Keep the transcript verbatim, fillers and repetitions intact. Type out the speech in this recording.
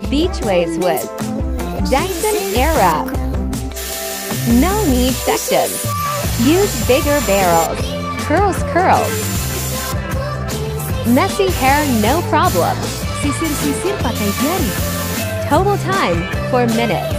Beachwaves with Dyson Airwrap. No need sections. Use bigger barrels. Curls, curls. Messy hair, no problem. Sisir-sisir pakai jari. Total time, four minutes.